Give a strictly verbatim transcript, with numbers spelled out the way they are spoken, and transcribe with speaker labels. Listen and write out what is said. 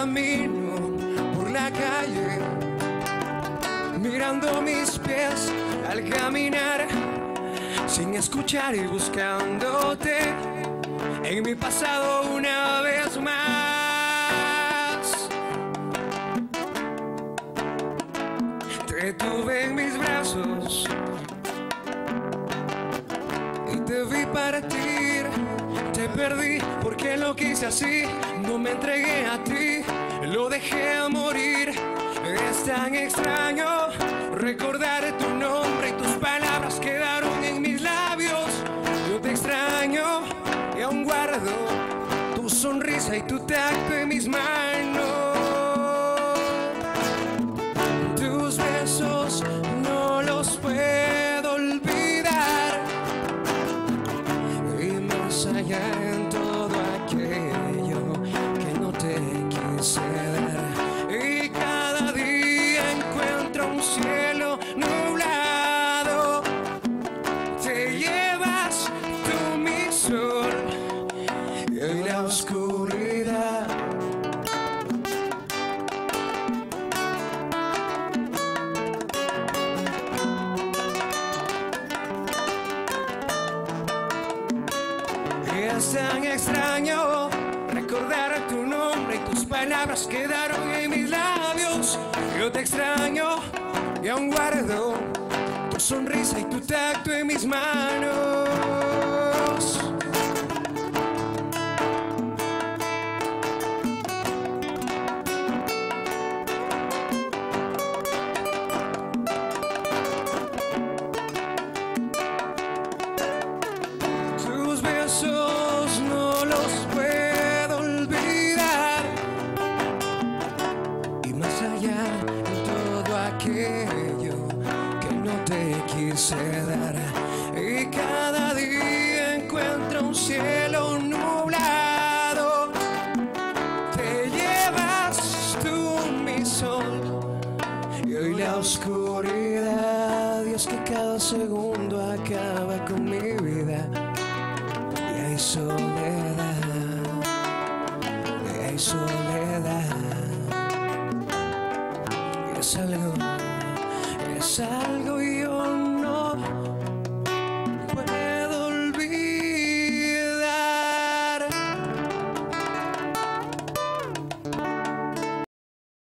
Speaker 1: camino por la calle, mirando mis pies al caminar, sin escuchar y buscándote en mi pasado una vez más. Te tuve en mis brazos y te vi partir. Te perdí porque lo quise así, no me entregué a ti, lo dejé a morir. Es tan extraño recordar tu nombre y tus palabras quedaron en mis labios. Yo te extraño y aún guardo tu sonrisa y tu tacto en mis manos. Tus besos no los puedo olvidar, y más allá en todo aquello que no te quise dar. Y cada día encuentro un cielo nublado, te llevas tú mi sol y la oscuridad. Es tan extraño recordar tu nombre y tus palabras quedaron en mis labios. Yo te extraño y aún guardo tu sonrisa y tu tacto en mis manos. Tus besos no los puedo olvidar, y más allá en todo aquello que no te quise dar. Y cada día encuentro un cielo nublado, te llevas tú mi sol y hoy la oscuridad. Dios, que cada segundo acaba con mi vida. Y hay soledad, y hay soledad. Y es algo, es algo